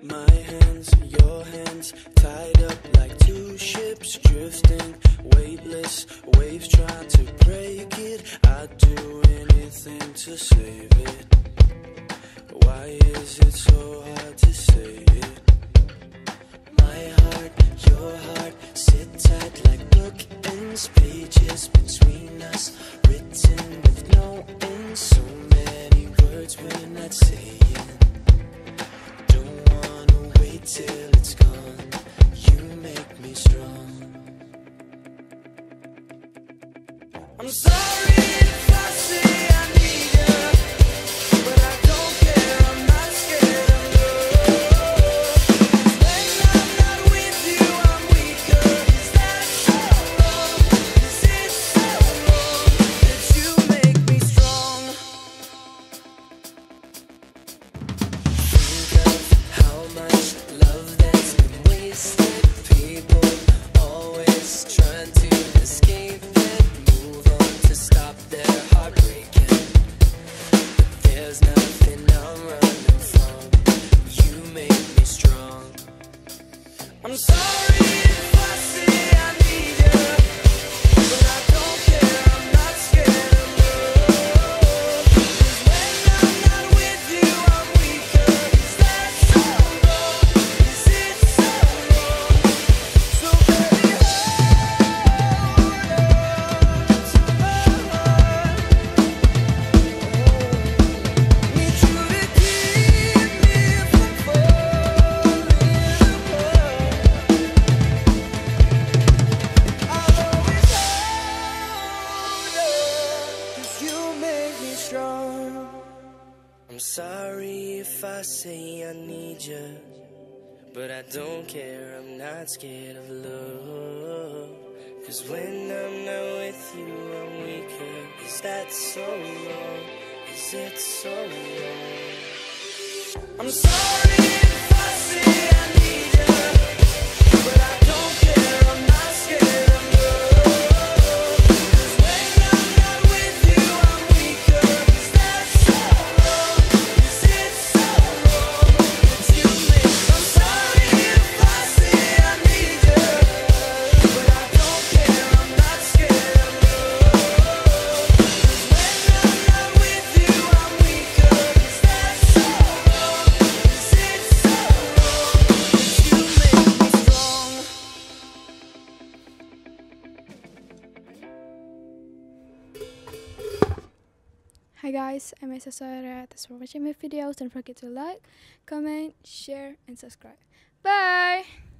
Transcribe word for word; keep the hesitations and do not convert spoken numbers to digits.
My hands, your hands, tied up like two ships drifting, weightless, waves trying to break it. I'd do anything to save it. Why is it so hard to say it? My heart, your heart, sit tight like bookends, pages between us, written with no end. So many words we're not saying. Don't wanna wait till it's gone. You make me strong. I'm sorry if I say I need you, but I don't care, I'm not scared of love. When I'm not with you, I'm weaker. Is that so wrong? Is it so wrong that you make me strong? Think of how much love that's been wasted. People always trying to escape it, move on to stop their heart breaking. But there's nothing I'm running from. You make me strong. I'm sorry if I say I need you, but I don't care, I'm not scared of love. 'Cause when I'm not with you, I'm weaker. Is that so wrong? Is it so wrong? So baby, hold on to my heart. Need you to keep me from falling apart. I'll always hold on, 'cause you make me strong. I'm sorry if I say I need you, but I don't care, I'm not scared of love. 'Cause when I'm not with you, I'm weaker. Is that so wrong? Is it so wrong? I'm sorry if I say I need you, but I don't care, I'm not scared of love. 'Cause when I'm not with you, I'm weaker. Is that so wrong? Is it so wrong that you make? I'm sorry if I say I need you, but I don't care, I'm not scared of love. 'Cause when I'm not with you, I'm weaker. Is that so wrong? Is it so wrong that you make me strong? Hi guys, I'm Esa Sarah. Thanks for watching my videos. Don't forget to like, comment, share, and subscribe. Bye!